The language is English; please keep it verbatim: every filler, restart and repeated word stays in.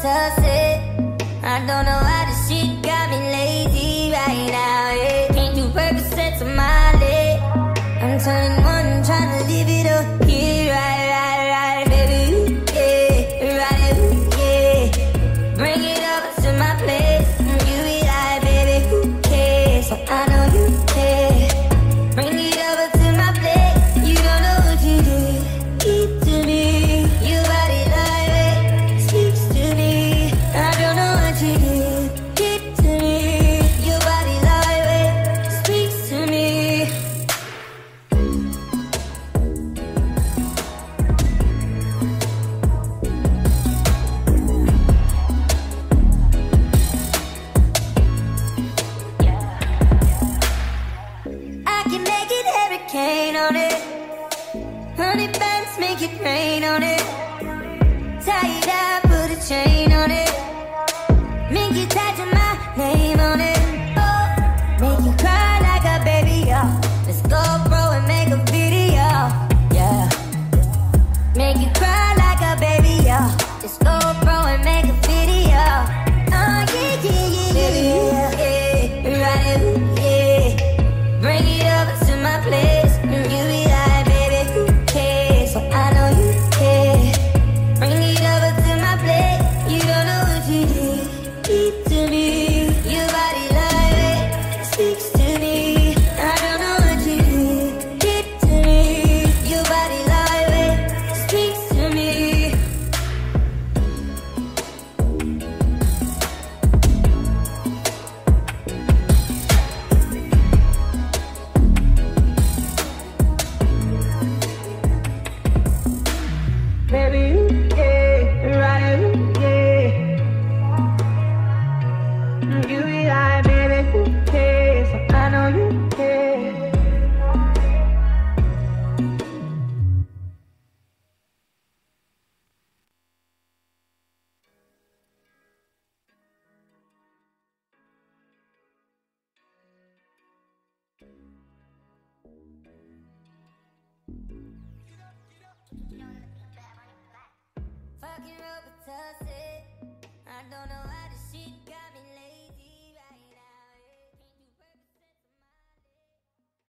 photosensitive. I don't know why this shit got me lazy right now, yeah. Can't do Percocets on my leg. I'm turning one, trying to live it up. Yeah, right, right, right, baby, yeah, right, yeah. Bring it over to my place. You be like, baby, who cares? So I know you care. Bring it over to my place. You don't know what you did. Keep to me. Your body like it speaks to me. I don't know what you did. Keep to me. Your body like it speaks to me. I can make it hurricane on it. Honey bands make it rain on it. Tie it up, put a chain on it. Make it tattoo my name on it. Oh, make you cry like a baby, yeah. Let's go, bro, and make a video, yeah. Make you cry like a baby, yeah. Let's go, bro, and make a video. Oh, yeah, yeah, yeah, yeah, yeah, right, yeah. Bring it over to my place. You be like, baby, who cares? So I know you care. Bring it over to my place. You don't know what you did. Keep to me. Your body like it speaks to me. I don't know what you did. Keep to me. Your body like it speaks to me. Baby, yeah, right, yeah. You be like, baby, who cares? So I know you care. Fucking over toxic. I don't know how this shit